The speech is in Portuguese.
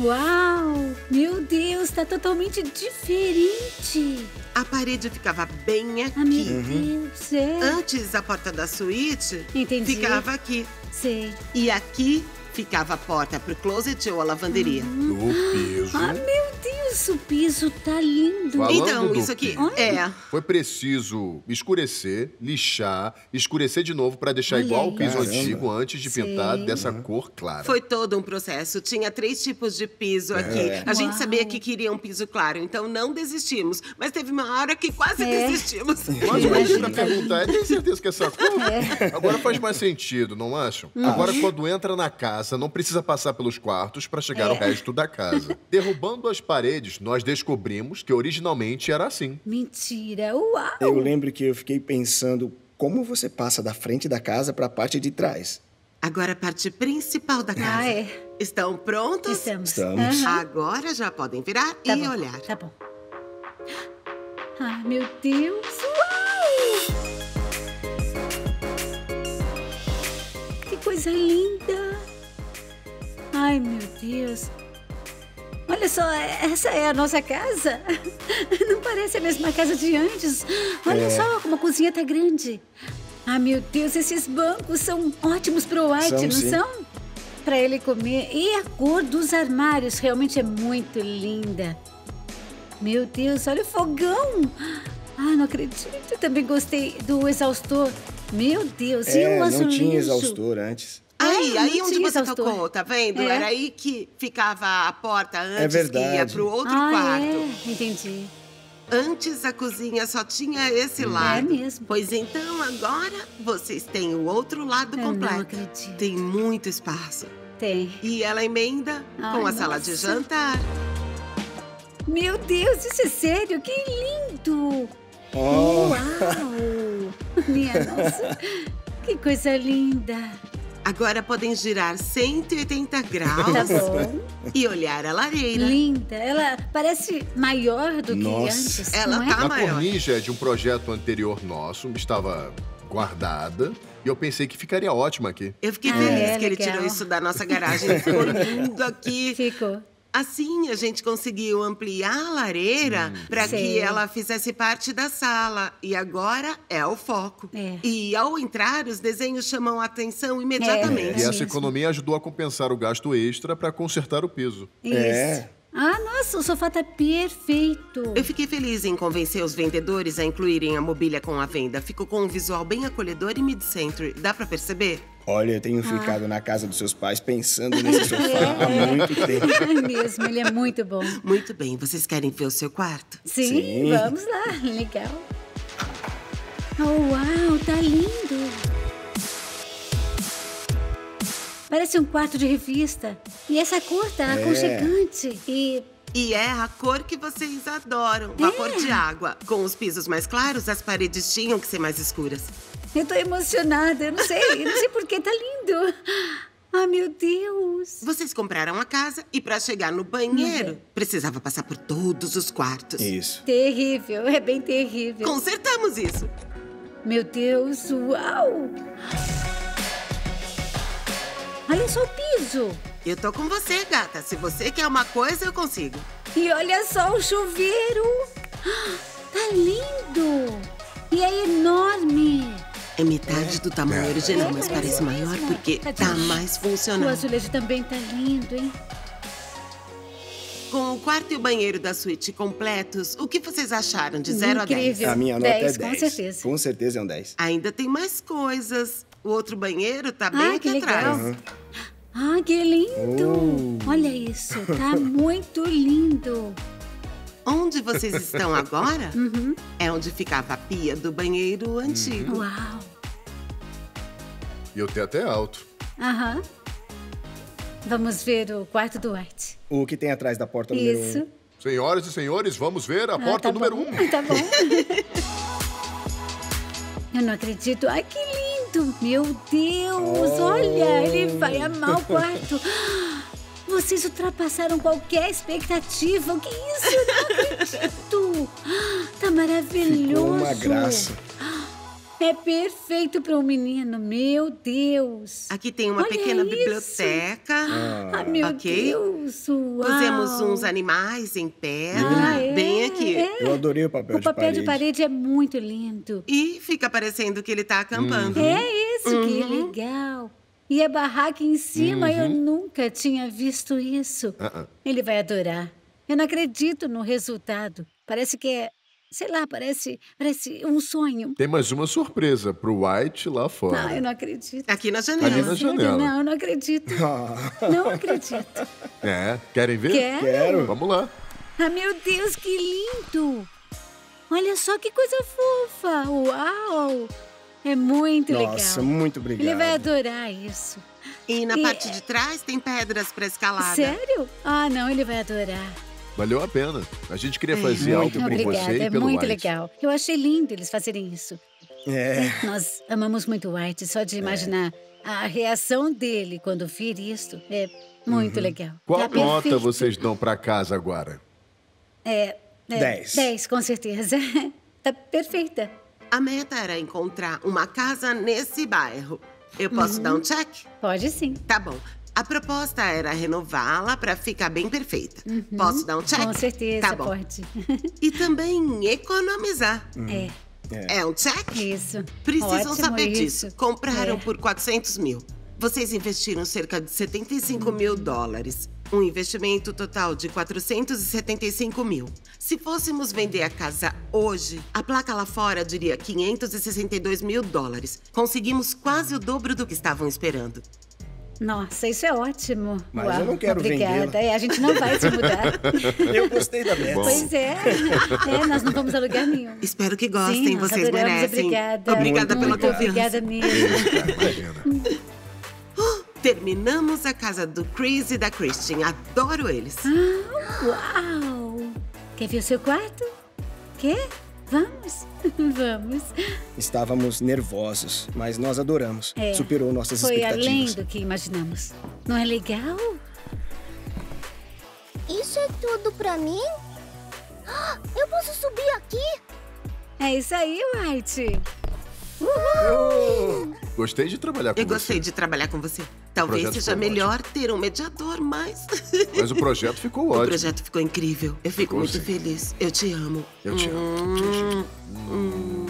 Uau! Meu Deus, tá totalmente diferente. A parede ficava bem aqui. Ah, meu Deus, é. Antes, a porta da suíte ficava aqui. Sei. E aqui ficava a porta pro closet ou a lavanderia. O piso. Ah, meu Deus, o piso tá lindo. Falando Então, do isso aqui piso, foi preciso escurecer, lixar, escurecer de novo para deixar Olha igual o aí. piso Caramba. antigo antes de pintar Sei. dessa cor clara. Foi todo um processo. Tinha 3 tipos de piso aqui. A gente Uau. sabia que queria um piso claro, então não desistimos. Mas teve uma hora que quase desistimos. Mas uma outra pergunta é, tem certeza que essa cor? Agora faz mais sentido, não acham? Agora, quando entra na casa, não precisa passar pelos quartos para chegar ao resto da casa. Derrubando as paredes, nós descobrimos que originalmente era assim. Mentira, uau. Eu lembro que eu fiquei pensando como você passa da frente da casa para a parte de trás. Agora a parte principal da casa. Ah, é. Estão prontos? Estamos. Estamos. Aham. Agora já podem virar Tá e bom, olhar. Tá bom. Ah, meu Deus, uau! Que coisa linda! Ai, meu Deus. Olha só, essa é a nossa casa. Não parece a mesma casa de antes. Olha só como a cozinha tá grande. Ah, meu Deus, esses bancos são ótimos pro White, São, não sim. são? Pra ele comer. E a cor dos armários realmente é muito linda. Meu Deus, olha o fogão. Ah, não acredito. Eu também gostei do exaustor. Meu Deus, e o azulejo? Não tinha exaustor antes. Aí não onde tinha você exaustor. tocou, tá vendo? É. Era aí que ficava a porta antes que ia verdade. pro outro Ah, quarto. é, entendi. Antes a cozinha só tinha esse lado. mesmo. Pois então agora vocês têm o outro lado Eu não completo. acredito. Tem muito espaço. Tem. E ela emenda Ai, com a sala de nossa. jantar. Meu Deus, isso é sério? Que lindo! Oh, Uau! Minha nossa, que coisa linda! Agora podem girar 180 graus Tá bom. e olhar a lareira. Linda. Ela parece maior do que Nossa. antes, Ela não é? tá A maior. cornija de um projeto anterior nosso estava guardada e eu pensei que ficaria ótima aqui. Eu fiquei Ah, feliz é, que ele legal. tirou isso da nossa garagem. Ficou lindo aqui. Ficou. Assim, a gente conseguiu ampliar a lareira para que Sei. ela fizesse parte da sala. E agora é o foco. É. E ao entrar, os desenhos chamam a atenção imediatamente. E essa mesmo. economia ajudou a compensar o gasto extra para consertar o piso. Isso. É. Ah, nossa, o sofá tá perfeito. Eu fiquei feliz em convencer os vendedores a incluírem a mobília com a venda. Ficou com um visual bem acolhedor e mid-century. Dá pra perceber? olha, eu tenho ficado na casa dos seus pais pensando nesse sofá há muito tempo. É mesmo, ele é muito bom. Muito bem, vocês querem ver o seu quarto? Sim, Sim. vamos lá. Legal. Oh, uau, tá lindo. Parece um quarto de revista. E essa cor tá aconchegante. E é a cor que vocês adoram, vapor de água. Com os pisos mais claros, as paredes tinham que ser mais escuras. Eu tô emocionada. Eu não sei por que tá lindo. Ah, meu Deus. Vocês compraram a casa e para chegar no banheiro, precisava passar por todos os quartos. Isso. Terrível, é bem terrível. Consertamos isso. Meu Deus, uau. Olha só o piso. Eu tô com você, gata. Se você quer uma coisa, eu consigo. E olha só o chuveiro. Ah, tá lindo. E é enorme. É metade do tamanho original, mas parece maior porque tá mais O funcional. azulejo também tá lindo, hein? Com o quarto e o banheiro da suíte completos, o que vocês acharam de 0 a 10? Incrível. A minha nota 10, é 10. com certeza. Com certeza é um 10. Ainda tem mais coisas. O outro banheiro tá bem Ah, aqui que legal. atrás. Ah, que lindo. Olha isso, tá muito lindo. Onde vocês estão agora é onde ficava a pia do banheiro antigo. Uau. E o teto é alto. Aham. Vamos ver o quarto do Art. O que tem atrás da porta número 1? Isso. Senhoras e senhores, vamos ver a porta tá número bom. 1. Tá bom. Eu não acredito. Ai, que lindo. Meu Deus, olha, ele vai amar o quarto. Vocês ultrapassaram qualquer expectativa. O que é isso? Eu não acredito. Tá maravilhoso. Ficou uma graça. É perfeito para um menino, meu Deus. Aqui tem uma Olha pequena isso. biblioteca. Ah, meu ok. Deus, uau. Pusemos uns animais em pedra, é, bem aqui. é. Eu adorei o papel O de papel parede. de parede é muito lindo. E fica parecendo que ele tá acampando. É isso, que legal. E a barraca em cima, eu nunca tinha visto isso. Ele vai adorar. Eu não acredito no resultado. Parece que é, sei lá, parece um sonho. Tem mais uma surpresa pro White lá fora. Ah, eu não acredito. Aqui na janela. Ali na janela. Não, eu não acredito. Não acredito. É, querem ver? Quero? Vamos lá. Ah, meu Deus, que lindo! Olha só que coisa fofa! Uau! É muito Nossa, legal. muito obrigado. Ele vai adorar isso. E na parte de trás tem pedras pra escalada. Sério? Ah, não, ele vai adorar. Valeu a pena. A gente queria fazer algo por Obrigada, você e é pelo muito White. legal. Eu achei lindo eles fazerem isso. Nós amamos muito o White, só de imaginar a reação dele quando vir isso. É muito legal. Qual Tá nota perfeito. vocês dão pra casa agora? 10. 10, com certeza. Tá perfeita. A meta era encontrar uma casa nesse bairro. Eu posso dar um check? Pode sim. Tá bom. A proposta era renová-la pra ficar bem perfeita. Posso dar um check? Com certeza, Tá bom. pode. E também economizar. É um check? Isso. Precisam Ótimo saber isso. disso. Compraram É. por 400 mil. Vocês investiram cerca de 75 mil dólares. Um investimento total de 475 mil. Se fôssemos vender a casa hoje, a placa lá fora diria 562 mil dólares. Conseguimos quase o dobro do que estavam esperando. Nossa, isso é ótimo. Mas Uau, eu não quero obrigada. vendê-la. A gente não vai se mudar. Eu gostei da meta. Pois é. Nós não vamos a lugar nenhum. Espero que gostem, Sim, nós vocês adoramos. merecem. Obrigada. Obrigada pela Muito confiança. obrigada mesmo. Imagina. Terminamos a casa do Chris e da Christian. Adoro eles. Uau! Quer ver o seu quarto? Quer? Vamos? Vamos. Estávamos nervosos, mas nós adoramos. É. Superou nossas Foi além expectativas. do que imaginamos. Não é legal? Isso é tudo pra mim? Eu posso subir aqui? É isso aí, White. Gostei de trabalhar com Eu gostei você. de trabalhar com você. Talvez projeto seja ficou melhor ter um mediador, mas... Mas o projeto ficou O ótimo. projeto ficou incrível. Eu fico Ficou muito sim. feliz. Eu te amo. Eu te amo.